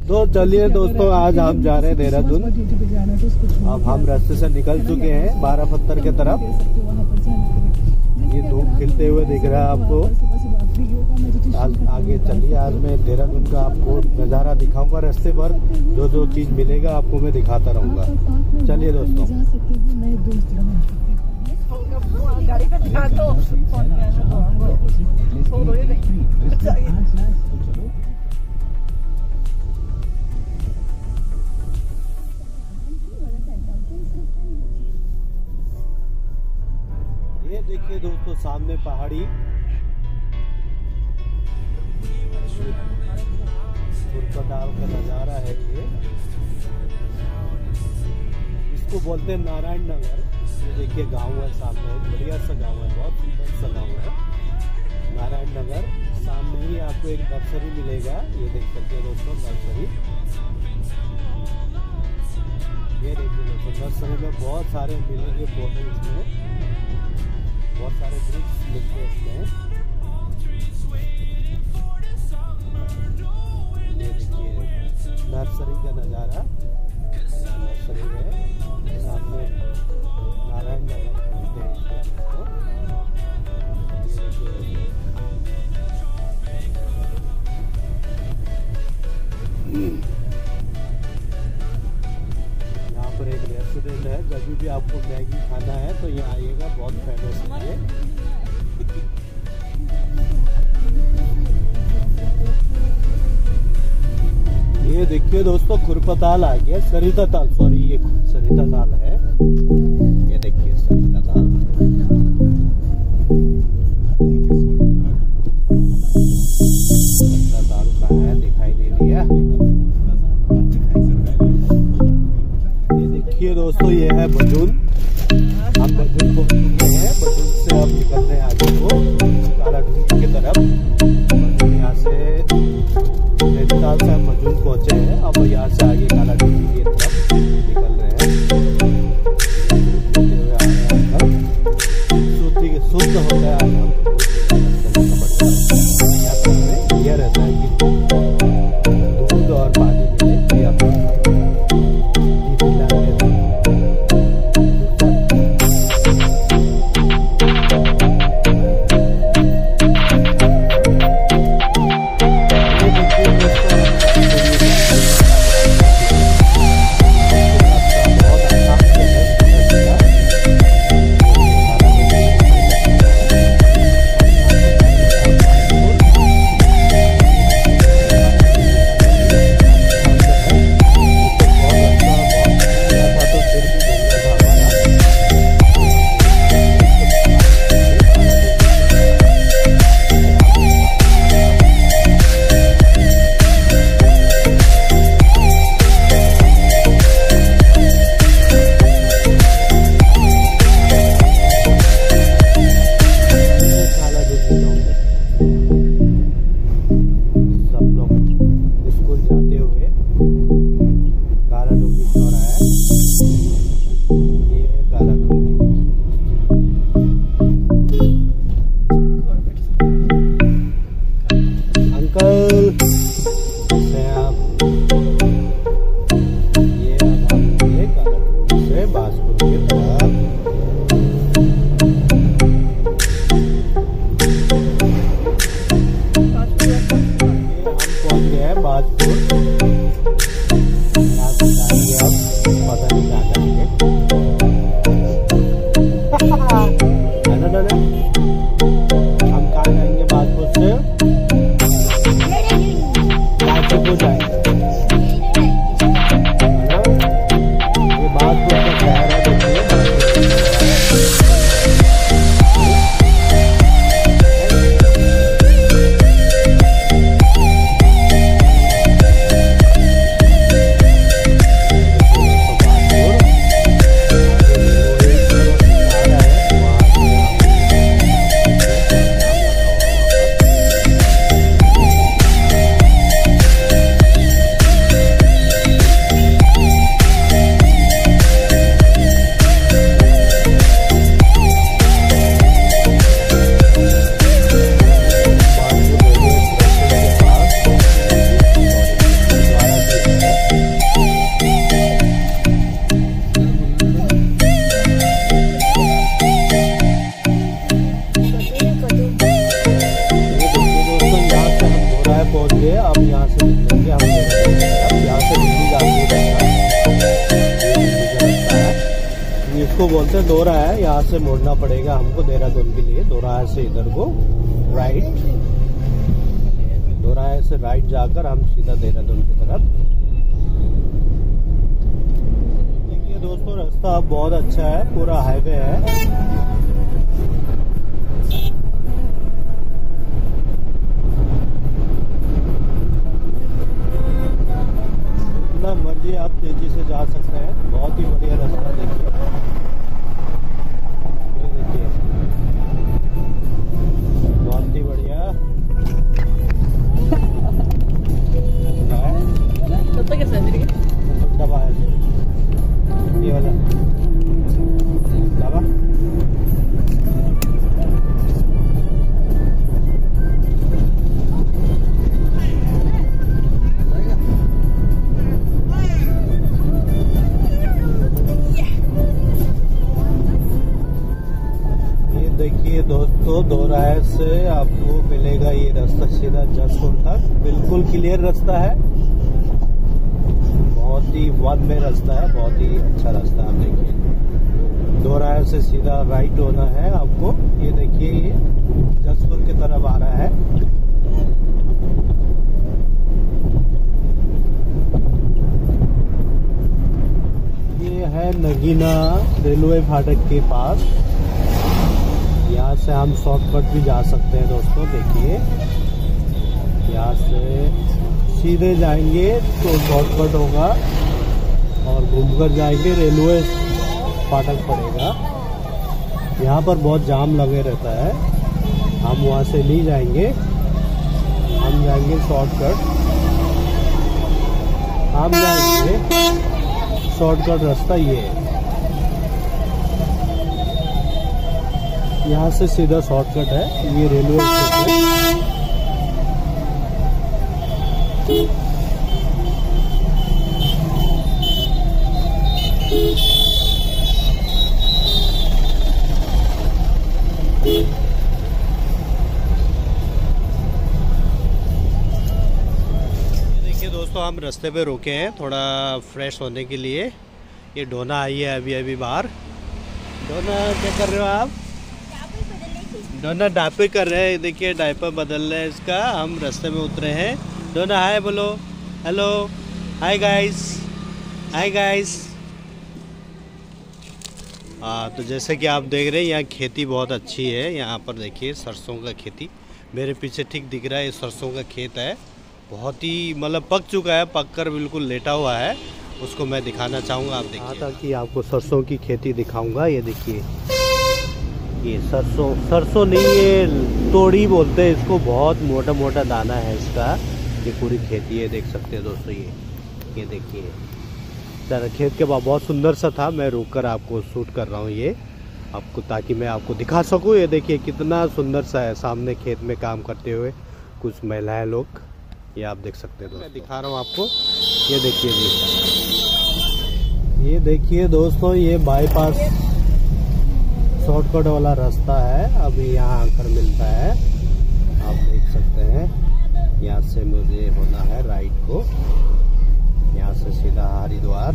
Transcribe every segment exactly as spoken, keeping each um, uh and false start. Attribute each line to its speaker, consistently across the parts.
Speaker 1: तो चलिए दोस्तों, आज हम जा रहे हैं देहरादून। अब हम रास्ते से निकल चुके हैं बारह पत्थर की तरफ। ये धूप खिलते हुए दिख रहा है आपको। आज आगे चलिए, आज मैं देहरादून का आपको नज़ारा दिखाऊंगा। रास्ते पर जो जो चीज़ मिलेगा आपको मैं दिखाता रहूंगा। चलिए दोस्तों। ये देखिए दोस्तों, सामने पहाड़ी खुरपताल का नज़ारा है। ये इसको बोलते हैं नारायण नगर। ये देखिए गांव है सामने, बढ़िया सा गांव है, बहुत सुंदर सा गांव है नारायण नगर। सामने ही आपको एक नर्सरी मिलेगा, ये देख सकते हैं दोस्तों नर्सरी। ये देखिए दोस्तों, नर्सरी में बहुत सारे मिलेंगे पौधे, इसमें बहुत सारे वृक्ष मिलते हैं इसमें। ये देखिए नर्सरी का नज़ारा। नर्सरी में सामने नारायण नगर बोलते हैं इसको। यहाँ पर एक रेस्टोरेंट है, कभी भी आपको मैगी खाना है तो यहाँ आइएगा, बहुत फेमस है ये। ये देखिए दोस्तों, खुरपताल आ गया, सरिता ताल, सॉरी ये सरिता ताल है। ये देखिए सरिता ताल। सरिता ताल कहाँ है, दिखाई नहीं दिया। ये देखिए दोस्तों, ये है बजून। हम बजून पहुंच चुके हैं। बजून से अब निकल रहे हैं आगे को काला डूंगी की तरफ। बजून यहाँ से नैनीताल से हम बजून पहुंचे हैं। अब यहाँ से आगे काला डूंगी की तरफ निकल रहे हैं। शुद्ध होता है आज हम यह रहता है कि दूध और पानी मिले या इसको बोलते हैं दोराहा है। यहाँ से मोड़ना पड़ेगा हमको देहरादून के लिए। दोराहा से इधर को राइट, दोराहा से राइट जाकर हम सीधा देहरादून की तरफ। देखिए दोस्तों, रास्ता बहुत अच्छा है, पूरा हाईवे है। जितना मर्जी आप तेजी से जा सकते हैं, बहुत ही बढ़िया रास्ता। देखिए ये देखिए, बहुत ही बढ़िया। दबा है ये वाला दबा। देखिए दोस्तों, दोराहा से आपको मिलेगा ये रास्ता सीधा जसपुर तक। बिल्कुल क्लियर रास्ता है, बहुत ही वन में रास्ता है, बहुत ही अच्छा रास्ता है। आप देखिए, दोराहा से सीधा राइट होना है आपको। ये देखिए, ये जसपुर की तरफ आ रहा है। ये है नगीना रेलवे फाटक के पास। यहाँ से हम शॉर्टकट भी जा सकते हैं दोस्तों। देखिए, यहाँ से सीधे जाएंगे तो शॉर्टकट होगा, और घूमकर जाएंगे रेलवे फाटक पड़ेगा। यहाँ पर बहुत जाम लगे रहता है, हम वहाँ से नहीं जाएंगे, हम जाएंगे शॉर्टकट। हम जाएंगे शॉर्टकट रास्ता ये है, यहाँ से सीधा शॉर्टकट है। ये रेलवे स्टेशन। देखिए दोस्तों, हम रास्ते पे रुके हैं थोड़ा फ्रेश होने के लिए। ये डोना आई है अभी अभी बाहर। डोना, क्या कर रहे हो आप? डोना डायपर कर रहे हैं। देखिए, डायपर बदल रहे हैं इसका। हम रास्ते में उतरे हैं। डोना हाय बोलो, hello, hi guys, hi guys. हाँ, तो जैसे कि आप देख रहे हैं, यहाँ खेती बहुत अच्छी है। यहाँ पर देखिए सरसों का खेती मेरे पीछे ठीक दिख रहा है। ये सरसों का खेत है, बहुत ही मतलब पक चुका है, पक कर बिल्कुल लेटा हुआ है। उसको मैं दिखाना चाहूँगा। आप देखिए, ताकि आपको सरसों की खेती दिखाऊंगा। ये देखिए, ये सरसों सरसों नहीं, ये तोड़ी बोलते हैं इसको। बहुत मोटा मोटा दाना है इसका। ये पूरी खेती है, देख सकते हैं दोस्तों। ये ये देखिए, ज़रा खेत के बाद बहुत सुंदर सा था। मैं रुक कर आपको शूट कर रहा हूँ ये आपको, ताकि मैं आपको दिखा सकूँ। ये देखिए कितना सुंदर सा है। सामने खेत में काम करते हुए कुछ महिलाएं लोग, ये आप देख सकते हैं। मैं दिखा रहा हूँ आपको। ये देखिए जी, ये देखिए दोस्तों, ये बाईपास शॉर्टकट वाला रास्ता है। अभी यहाँ आकर मिलता है, आप देख सकते हैं। यहाँ से मुझे होना है राइट को, यहाँ से सीधा हरिद्वार।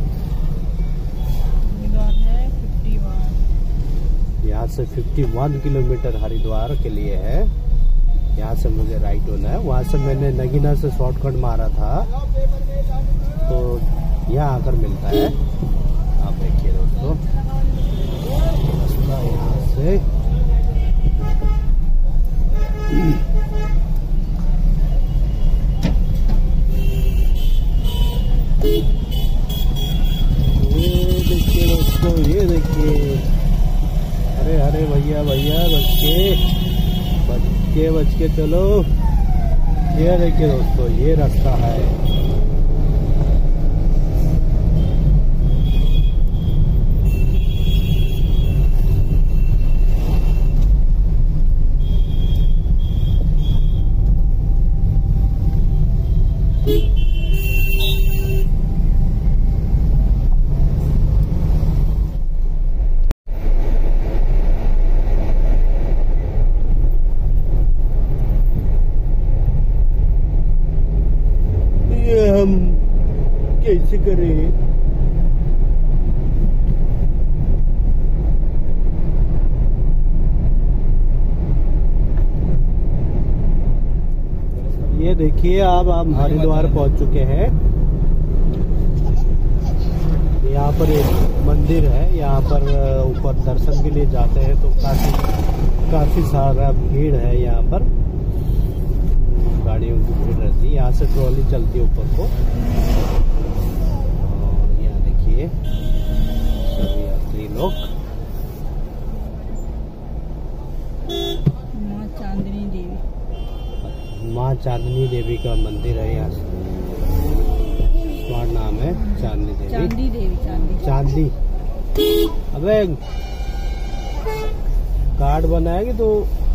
Speaker 1: यहाँ से इक्यावन किलोमीटर हरिद्वार के लिए है। यहाँ से मुझे राइट होना है। वहाँ से मैंने नगीना से शॉर्टकट मारा था, तो यहाँ आकर मिलता है। आप देखिए दोस्तों, यहाँ से ये देखिए दोस्तों, ये देखिए, अरे अरे भैया भैया बच के बच के बच के चलो। ये देखिए दोस्तों, ये रास्ता है। हम कैसे करें? देखिए आप हम हरिद्वार पहुंच चुके हैं। यहाँ पर एक मंदिर है, यहाँ पर ऊपर दर्शन के लिए जाते हैं तो काफी काफी सारा भीड़ है। यहाँ पर गाड़ियों की भीड़ रहती है। यहाँ से ट्रॉली चलती है ऊपर को। और यहाँ देखिए सभी यात्री लोग।
Speaker 2: माँ चांदनी देवी,
Speaker 1: माँ चांदनी देवी का मंदिर है। यहाँ स्मार्ट नाम है चांदनी देवी।
Speaker 2: चांदी देवी चांदी
Speaker 1: चांदी। अबे कार्ड बनाएगी तो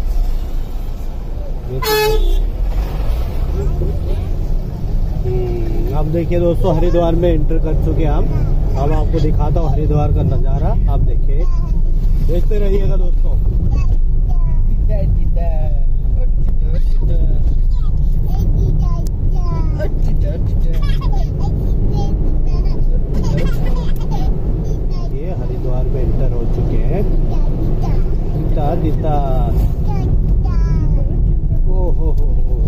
Speaker 1: हम्म, अब देखिए दोस्तों हरिद्वार में एंटर कर चुके हैं हम। अब आपको दिखाता हूँ हरिद्वार का नज़ारा। आप देखिए, देखते रहिएगा दोस्तों। ये हरिद्वार में एंटर हो चुके हैं। दिता दिता ओ हो हो हो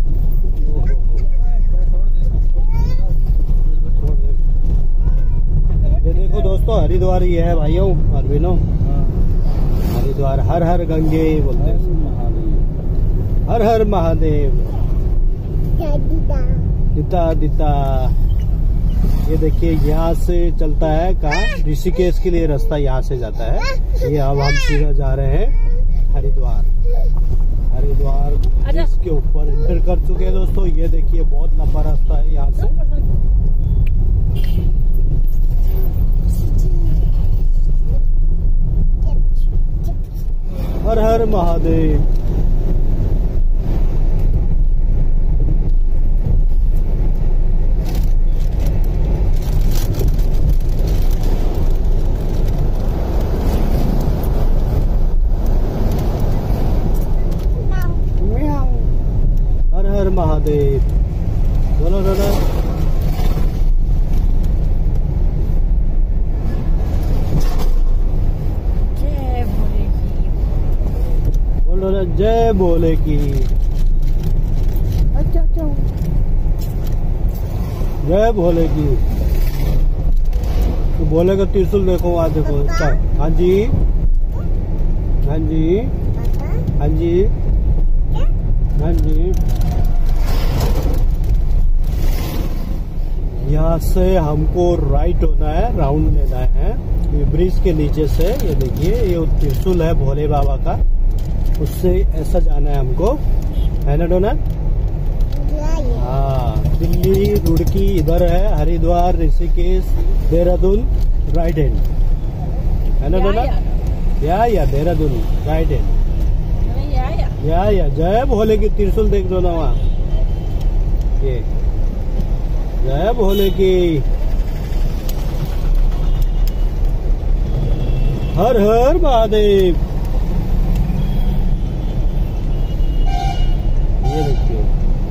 Speaker 1: ये देखो दोस्तों हरिद्वार ये है भाइयों और बहनों। हरिद्वार हर हर गंगे बोलते हैं, हर हर महादेव। दिता दिता ये देखिए यहाँ से चलता है कहाँ, ऋषिकेश के लिए रास्ता यहाँ से जाता है। ये अब हम सीधा जा रहे हैं हरिद्वार। हरिद्वार इसके ऊपर एंटर कर चुके हैं दोस्तों। ये देखिए बहुत लंबा रास्ता है यहाँ से। हर हर महादेव। हर हर महादेव। बोलो दादा।
Speaker 2: जय भोले की,
Speaker 1: बोलो ना जय भोले की।
Speaker 2: अच्छा अच्छा
Speaker 1: जय भोले की। तो भोले का त्रिशूल देखो, आज देखो। हाँ जी, हाँ जी, हाँ जी, हाँ जी। यहाँ से हमको राइट होना है, राउंड लेना है ये ब्रिज के नीचे से। ये देखिए ये त्रिशूल है भोले बाबा का, उससे ऐसा जाना है हमको, है ना डोना? हाँ, दिल्ली रुड़की इधर है, हरिद्वार ऋषिकेश देहरादून राइट हैंड, है ना डोना? या या देहरादून राइट हैंड। या या जय भोले की। त्रिशूल देख दो ना वहाँ, ये जय भोले की। हर हर महादेव। ये देखिए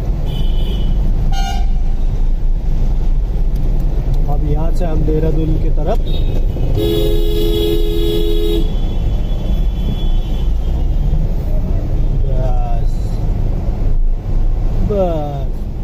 Speaker 1: अब यहाँ से हम देहरादून की तरफ। बस बस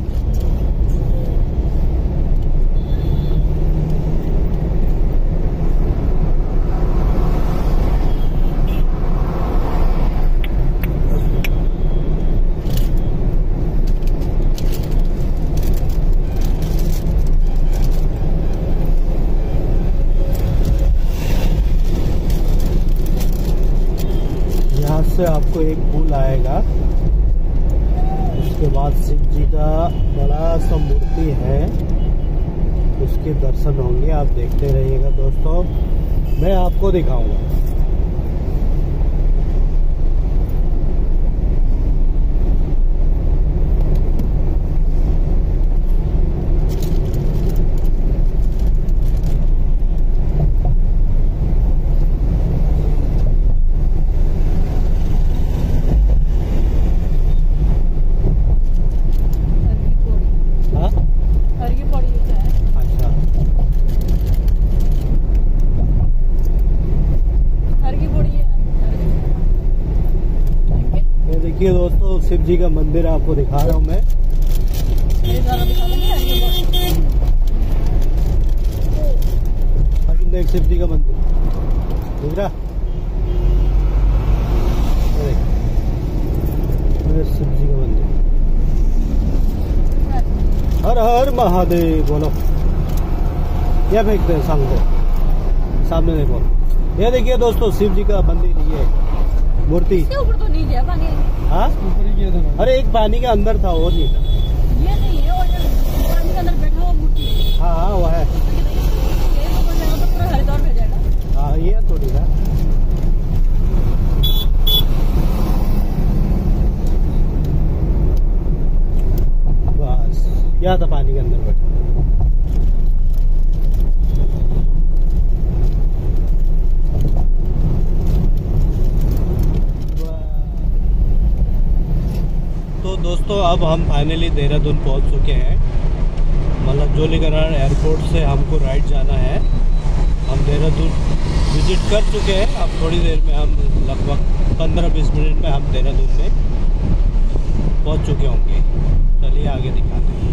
Speaker 1: से आपको एक पुल आएगा, उसके बाद शिव जी का बड़ा सा मूर्ति है, उसके दर्शन होंगे। आप देखते रहिएगा दोस्तों, मैं आपको दिखाऊंगा। देखिए दोस्तों शिव जी का मंदिर आपको दिखा रहा हूँ मैं।
Speaker 2: नजारा दिखा देंगे यार ये बहुत।
Speaker 1: देख शिव जी का मंदिर दिख रहा, शिव जी का मंदिर। हर हर महादेव बोलो। क्या फेंकते हैं सामने, सामने देखो, ये देखिए दोस्तों शिव जी का मंदिर, ये मूर्ति।
Speaker 2: इसके ऊपर तो नहीं गया पानी।
Speaker 1: हाँ अरे एक पानी के अंदर था, वो नहीं था।
Speaker 2: ये नहीं है, और जो पानी के अंदर बैठा हुआ मूर्ति।
Speaker 1: हाँ हाँ वो है।
Speaker 2: ये तो बन जाएगा तो पूरा हरिद्वार में जाएगा।
Speaker 1: हाँ ये थोड़ी था। बस क्या था पानी के अंदर बैठा। तो दोस्तों अब हम फाइनली देहरादून पहुंच चुके हैं। मतलब जोलीगरार एयरपोर्ट से हमको राइट जाना है। हम देहरादून विजिट कर चुके हैं। अब थोड़ी देर में हम लगभग पंद्रह बीस मिनट में हम देहरादून में पहुंच चुके होंगे। चलिए आगे दिखाते हैं।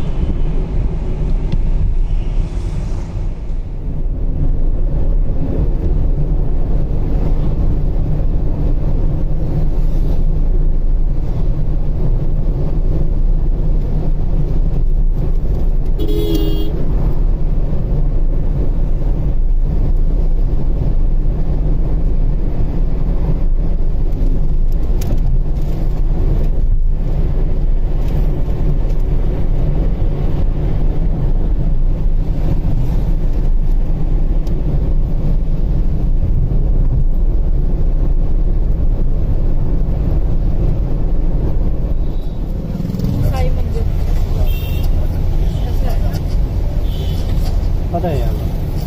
Speaker 1: पता है यार,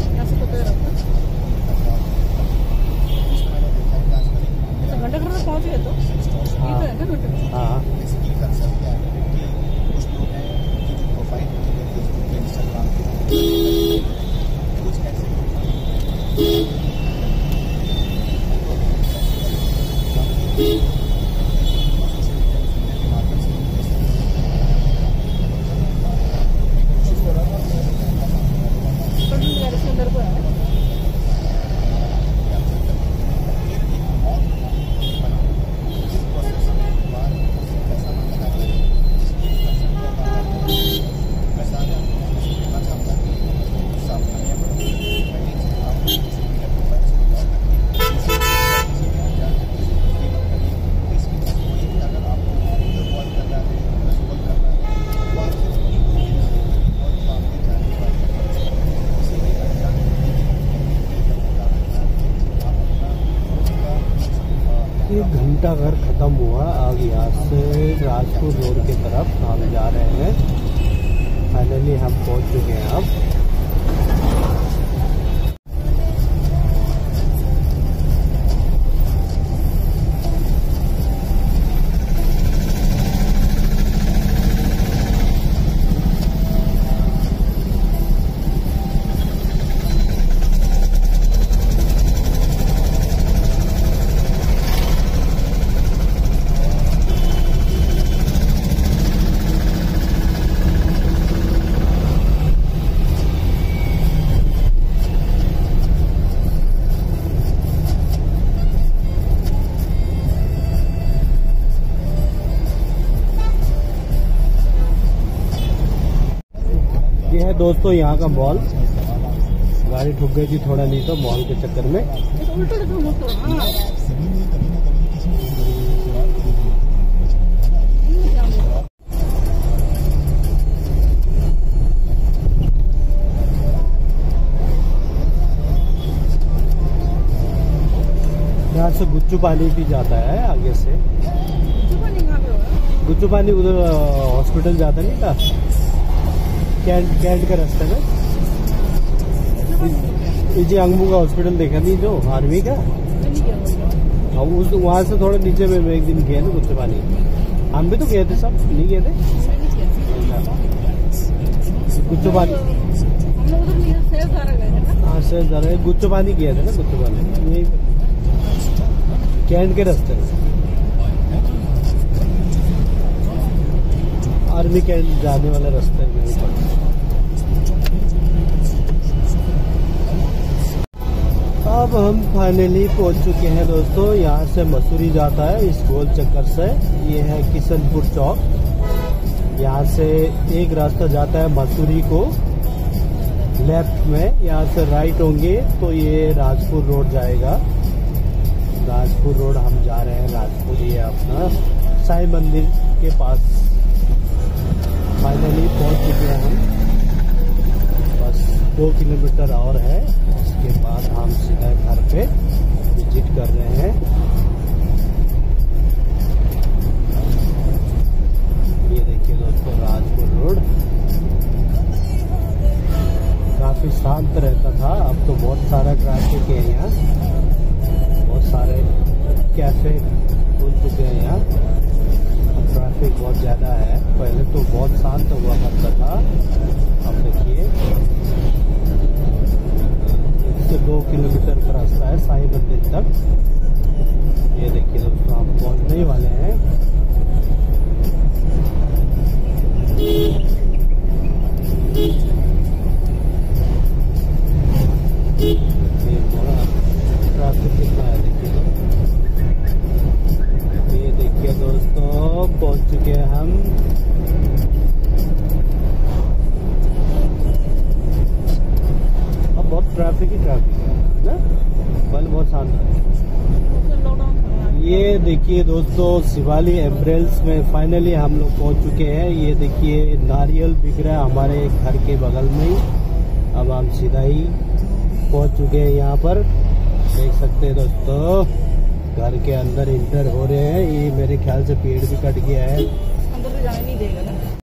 Speaker 2: घंटा घर में पहुंच गए तो ये तो है ना घंटा।
Speaker 1: हाँ
Speaker 2: अंदर को है।
Speaker 1: एक घंटा घर खत्म हुआ। अब यहाँ से राजपुर रोड की तरफ हम जा रहे हैं। फाइनली हम पहुँच चुके हैं अब। ये है दोस्तों यहाँ का मॉल। गाड़ी ठुक गई थी थोड़ा, नहीं तो मॉल के चक्कर में। यहाँ से गुच्चू पानी भी जाता है आगे से। गुच्चू पानी उधर हॉस्पिटल जाता नहीं था, कैंट कैंट का रास्ते में। ये अंगमू का हॉस्पिटल देखा नहीं जो आर्मी का, हाँ उस वहाँ से थोड़ा नीचे में मैं एक दिन गया ना गुच्चू पानी। हम भी तो गए थे, सब नहीं गए थे गुच्चू पानी। हाँ सर जरा गुच्चू पानी गए थे ना, गुच्चू पानी यही कैंट के रास्ते में, आर्मी कैंट जाने वाले रास्ते में। अब हम फाइनली पहुंच चुके हैं दोस्तों। यहाँ से मसूरी जाता है इस गोल चक्कर से। ये है किशनपुर चौक। यहाँ से एक रास्ता जाता है मसूरी को लेफ्ट में, यहाँ से राइट होंगे तो ये राजपुर रोड जाएगा। राजपुर रोड हम जा रहे हैं। राजपुर ये अपना साई मंदिर के पास फाइनली पहुंच चुके हैं हम। बस दो किलोमीटर और है, उसके बाद हम सीधा घर पे विजिट कर रहे हैं। ये देखिए दोस्तों राजपुर रोड काफी शांत रहता था, अब तो बहुत सारा ट्रैफिक है यहाँ। बहुत सारे कैफे खुल चुके हैं यहाँ, अब ट्रैफिक बहुत ज्यादा है। पहले तो बहुत शांत हुआ करता था, अब देखिए इससे दो किलोमीटर का रास्ता है साई मंदिर तक। ये देखिए दोस्तों हम पहुंचने ही वाले हैं। ट्रैफिक कितना है देखिए। ये देखिए दोस्तों पहुंच चुके हैं हम। अब बहुत ट्रैफिक ही ट्रैफिक है ना, पहले बहुत शांत है। ये देखिए दोस्तों शिवाली एम्ब्रेल्स में फाइनली हम लोग पहुंच चुके हैं। ये देखिए नारियल बिक रहा है हमारे घर के बगल में ही। अब हम सीधा ही पहुंच चुके हैं यहाँ पर, देख सकते हैं दोस्तों। घर के अंदर इंटर हो रहे हैं। ये मेरे ख्याल से पेड़ भी कट गया है,
Speaker 2: अंदर तो जाने नहीं देगा ना।